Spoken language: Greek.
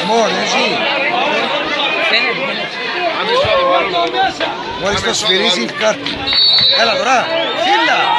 Λοιπόν, εσύ. Μόλις το σφυρίζει η κάρτα. Έλα τώρα. Χίλια.